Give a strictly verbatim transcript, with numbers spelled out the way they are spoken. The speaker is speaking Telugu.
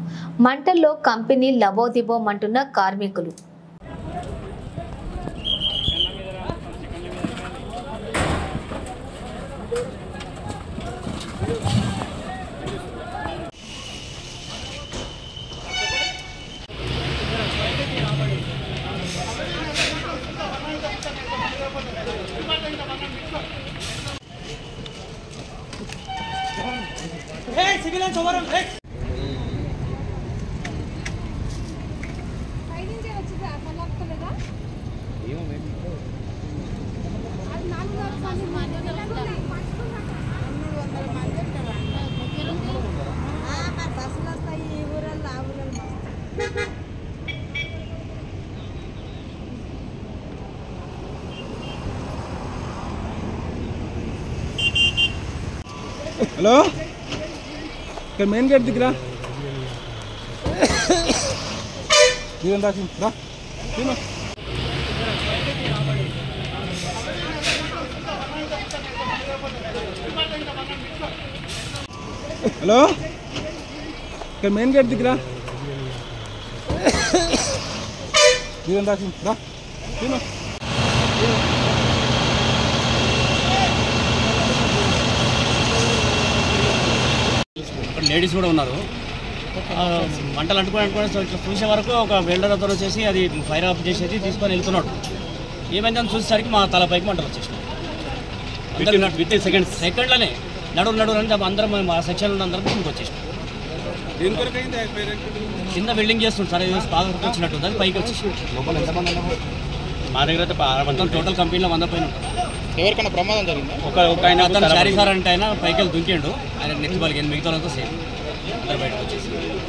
మంటల్లో కంపెనీ లబోదిబోమంటున్న కార్మికులు. Hey, civilians over on hey. Fighting చేయొచ్చు అసలక్కలేదా ఏమో మేం అది నాలుగు వందల మంది మూడు వందల మంది ఉంటారు ఆ మరి బస్సులు వస్తాయి ఈ ఊరల్లో ఆ ఊరల్లో హలో ఇక్కడ మెయిన్ గేట్ దగ్గర దీని రా రా తిను హలో ఇక్కడ మెయిన్ గేట్ దగ్గర దీని రా రా తిను లేడీస్ కూడా ఉన్నారు. మంటలు అంటుకొని అనుకుని ఇట్లా చూసే వరకు ఒక వెల్డర్ అతను వచ్చేసి అది ఫైర్ ఆఫ్ చేసేది తీసుకొని వెళ్తున్నాడు. ఏమైందని చూసేసరికి మా తలపైకి మంటలు వచ్చేసినాయి. అందరూ విత్ ఇన్ సెకండ్స్ సెకండ్లోనే నడువు నడువు అని అందరం మా సెక్షన్లో అందరం ఇంటికి వచ్చేసినాం. కింద బిల్డింగ్ చేస్తుంది సార్, ఏదో బాగా వచ్చినట్టు అది పైకి వచ్చేసి మా దగ్గర అయితే మొత్తం టోటల్ కంపెనీలో వంద పైన ఉంటాం. ఎవరికైనా ప్రమాదం జరిగింది? ఒక ఒక ఆయన అతను చారీ సార్ అంటే ఆయన పైకి వెళ్ళి దుంకిండు, ఆయన నెక్స్ట్ వాళ్ళకి మిగతా వాళ్ళతో సేమ్ అందరు బయటకు వచ్చేసి